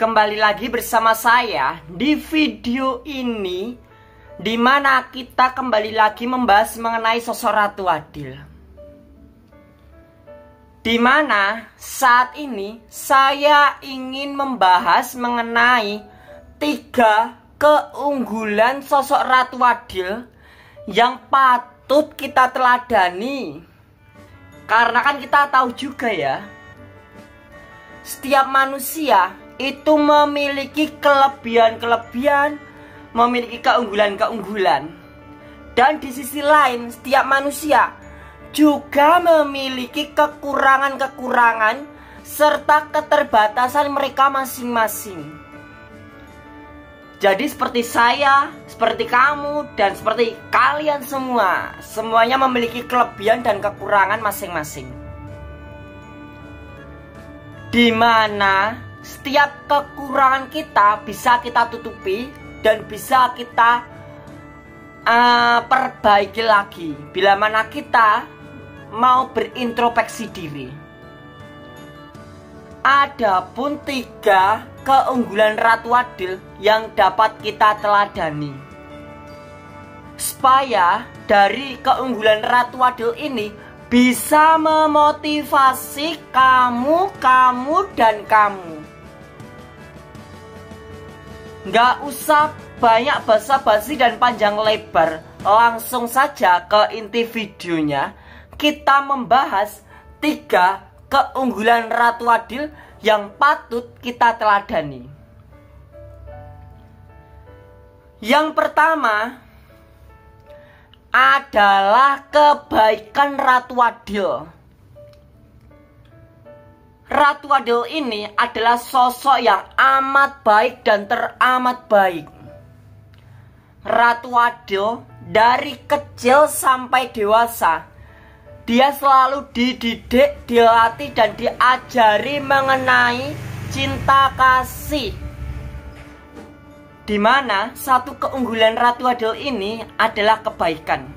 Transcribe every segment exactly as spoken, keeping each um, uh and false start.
Kembali lagi bersama saya di video ini, di mana kita kembali lagi membahas mengenai sosok Ratu Adil. Di mana saat ini saya ingin membahas mengenai tiga keunggulan sosok Ratu Adil yang patut kita teladani. Karena kan kita tahu juga ya, setiap manusia itu memiliki kelebihan-kelebihan, memiliki keunggulan-keunggulan. Dan di sisi lain, setiap manusia juga memiliki kekurangan-kekurangan serta keterbatasan mereka masing-masing. Jadi seperti saya, seperti kamu, dan seperti kalian semua, semuanya memiliki kelebihan dan kekurangan masing-masing. Di mana setiap kekurangan kita bisa kita tutupi dan bisa kita uh, perbaiki lagi bila mana kita mau berintrospeksi diri. Adapun tiga keunggulan Ratu Adil yang dapat kita teladani, supaya dari keunggulan Ratu Adil ini bisa memotivasi kamu, kamu, dan kamu. Nggak usah banyak basa-basi dan panjang lebar, langsung saja ke inti videonya. Kita membahas tiga keunggulan Ratu Adil yang patut kita teladani. Yang pertama adalah kebaikan Ratu Adil. Ratu Adil ini adalah sosok yang amat baik dan teramat baik. Ratu Adil dari kecil sampai dewasa, dia selalu dididik, dilatih, dan diajari mengenai cinta kasih. Dimana satu keunggulan Ratu Adil ini adalah kebaikan.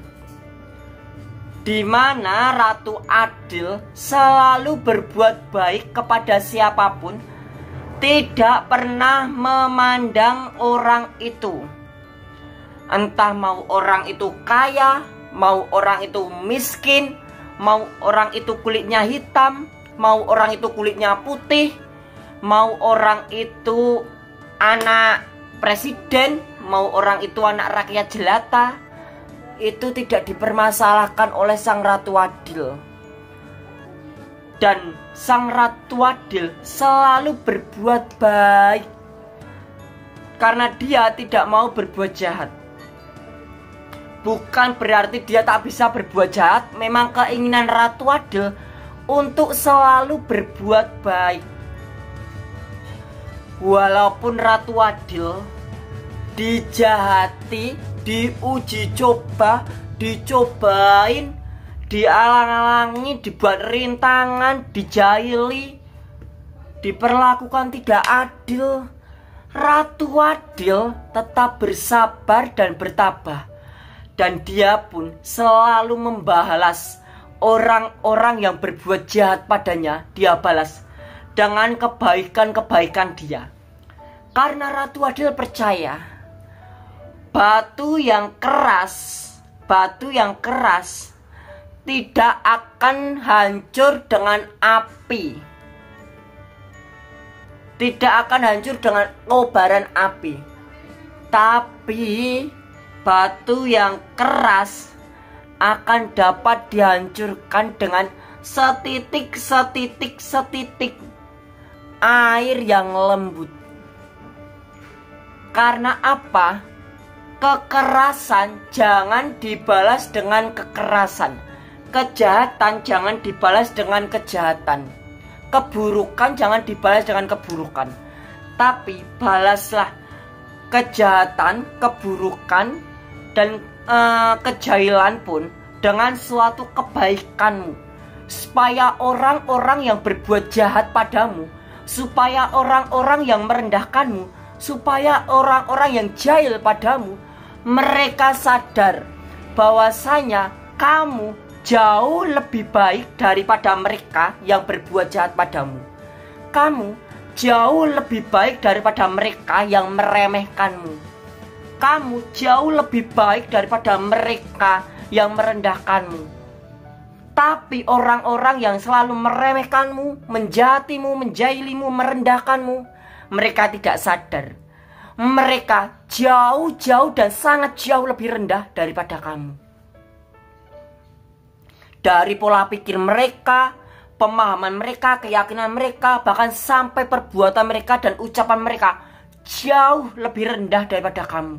Dimana Ratu Adil selalu berbuat baik kepada siapapun, tidak pernah memandang orang itu. Entah mau orang itu kaya, mau orang itu miskin, mau orang itu kulitnya hitam, mau orang itu kulitnya putih, mau orang itu anak presiden, mau orang itu anak rakyat jelata, itu tidak dipermasalahkan oleh Sang Ratu Adil. Dan Sang Ratu Adil selalu berbuat baik karena dia tidak mau berbuat jahat. Bukan berarti dia tak bisa berbuat jahat. Memang keinginan Ratu Adil untuk selalu berbuat baik. Walaupun Ratu Adil dijahati, diuji coba, dicobain, dialang-alangi, dibuat rintangan, dijahili, diperlakukan tidak adil, Ratu Adil tetap bersabar dan bertabah. Dan dia pun selalu membalas orang-orang yang berbuat jahat padanya. Dia balas dengan kebaikan-kebaikan dia. Karena Ratu Adil percaya batu yang keras, batu yang keras tidak akan hancur dengan api. Tidak akan hancur dengan kobaran api. Tapi batu yang keras akan dapat dihancurkan dengan setitik-setitik-setitik air yang lembut. Karena apa? Kekerasan jangan dibalas dengan kekerasan. Kejahatan jangan dibalas dengan kejahatan. Keburukan jangan dibalas dengan keburukan. Tapi balaslah kejahatan, keburukan, dan uh, kejahilan pun dengan suatu kebaikanmu. Supaya orang-orang yang berbuat jahat padamu, supaya orang-orang yang merendahkanmu, supaya orang-orang yang jahil padamu, mereka sadar bahwasanya kamu jauh lebih baik daripada mereka yang berbuat jahat padamu. Kamu jauh lebih baik daripada mereka yang meremehkanmu. Kamu jauh lebih baik daripada mereka yang merendahkanmu. Tapi orang-orang yang selalu meremehkanmu, menjahatimu, menjailimu, merendahkanmu, mereka tidak sadar. Mereka jauh-jauh dan sangat jauh lebih rendah daripada kamu. Dari pola pikir mereka, pemahaman mereka, keyakinan mereka, bahkan sampai perbuatan mereka dan ucapan mereka jauh lebih rendah daripada kamu.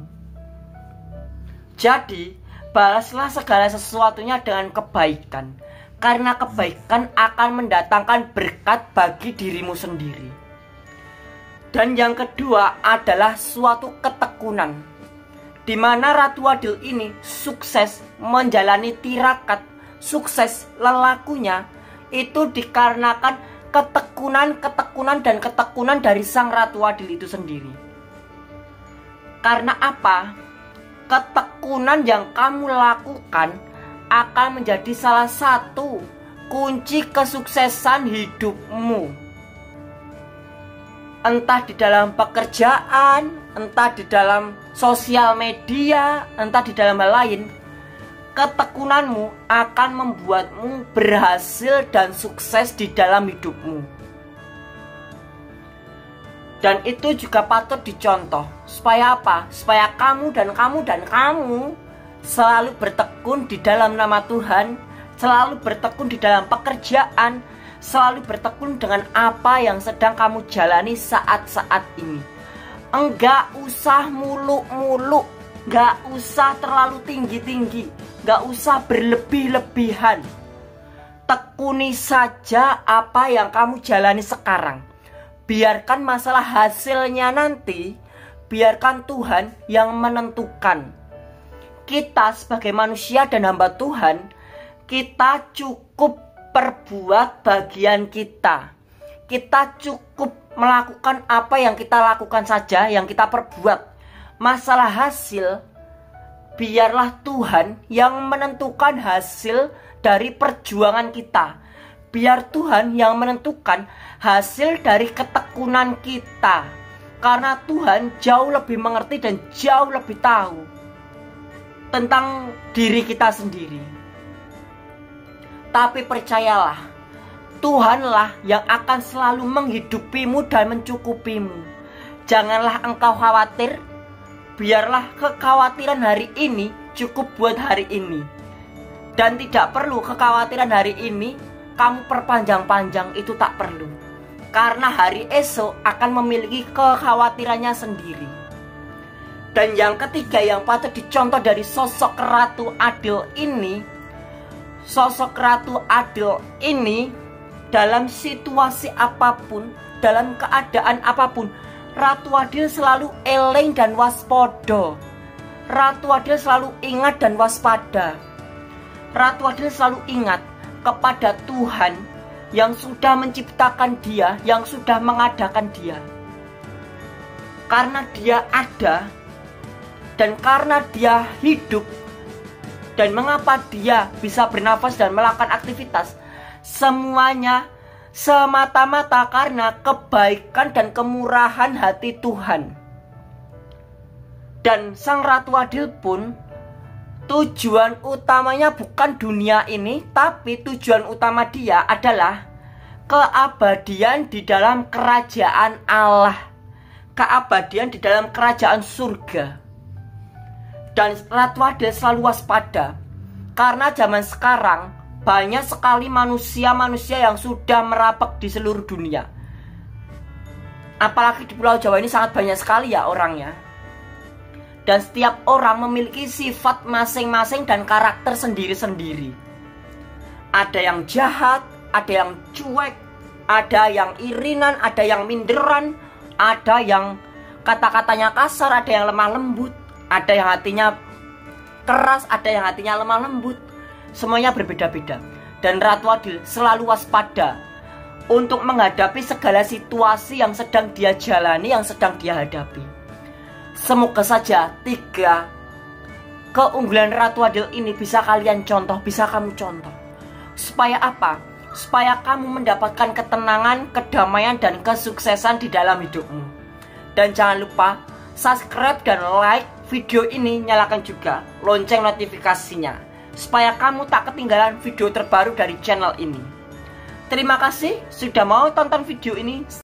Jadi, balaslah segala sesuatunya dengan kebaikan, karena kebaikan akan mendatangkan berkat bagi dirimu sendiri. Dan yang kedua adalah suatu ketekunan, di mana Ratu Adil ini sukses menjalani tirakat, sukses lelakunya itu dikarenakan ketekunan-ketekunan dan ketekunan dari Sang Ratu Adil itu sendiri. Karena apa? Ketekunan yang kamu lakukan akan menjadi salah satu kunci kesuksesan hidupmu. Entah di dalam pekerjaan, entah di dalam sosial media, entah di dalam hal lain, ketekunanmu akan membuatmu berhasil dan sukses di dalam hidupmu. Dan itu juga patut dicontoh. Supaya apa? Supaya kamu dan kamu dan kamu selalu bertekun di dalam nama Tuhan, selalu bertekun di dalam pekerjaan, selalu bertekun dengan apa yang sedang kamu jalani saat-saat ini. Enggak usah muluk-muluk, enggak usah terlalu tinggi-tinggi, enggak usah berlebih-lebihan. Tekuni saja apa yang kamu jalani sekarang. Biarkan masalah hasilnya nanti, biarkan Tuhan yang menentukan. Kita sebagai manusia dan hamba Tuhan, kita cukup perbuat bagian kita. Kita cukup melakukan apa yang kita lakukan saja, yang kita perbuat. Masalah hasil, biarlah Tuhan yang menentukan hasil dari perjuangan kita. Biar Tuhan yang menentukan hasil dari ketekunan kita. Karena Tuhan jauh lebih mengerti dan jauh lebih tahu tentang diri kita sendiri. Tapi percayalah, Tuhanlah yang akan selalu menghidupimu dan mencukupimu. Janganlah engkau khawatir. Biarlah kekhawatiran hari ini cukup buat hari ini. Dan tidak perlu kekhawatiran hari ini kamu perpanjang-panjang, itu tak perlu. Karena hari esok akan memiliki kekhawatirannya sendiri. Dan yang ketiga yang patut dicontoh dari sosok Ratu Adil ini, sosok Ratu Adil ini dalam situasi apapun, dalam keadaan apapun, Ratu Adil selalu eling dan waspada. Ratu Adil selalu ingat dan waspada. Ratu Adil selalu ingat kepada Tuhan yang sudah menciptakan dia, yang sudah mengadakan dia. Karena dia ada, dan karena dia hidup, dan mengapa dia bisa bernafas dan melakukan aktivitas, semuanya semata-mata karena kebaikan dan kemurahan hati Tuhan. Dan Sang Ratu Adil pun tujuan utamanya bukan dunia ini, tapi tujuan utama dia adalah keabadian di dalam kerajaan Allah, keabadian di dalam kerajaan surga. Dan Ratu Adil selalu waspada, karena zaman sekarang banyak sekali manusia-manusia yang sudah merapek di seluruh dunia. Apalagi di Pulau Jawa ini sangat banyak sekali ya orangnya. Dan setiap orang memiliki sifat masing-masing dan karakter sendiri-sendiri. Ada yang jahat, ada yang cuek, ada yang irinan, ada yang minderan, ada yang kata-katanya kasar, ada yang lemah lembut, ada yang hatinya keras, ada yang hatinya lemah lembut. Semuanya berbeda-beda. Dan Ratu Adil selalu waspada untuk menghadapi segala situasi yang sedang dia jalani, yang sedang dia hadapi. Semoga saja tiga keunggulan Ratu Adil ini bisa kalian contoh, bisa kamu contoh. Supaya apa? supaya kamu mendapatkan ketenangan, kedamaian, dan kesuksesan di dalam hidupmu. Dan jangan lupa subscribe dan like video ini, nyalakan juga lonceng notifikasinya supaya kamu tak ketinggalan video terbaru dari channel ini. Terima kasih sudah mau tonton video ini.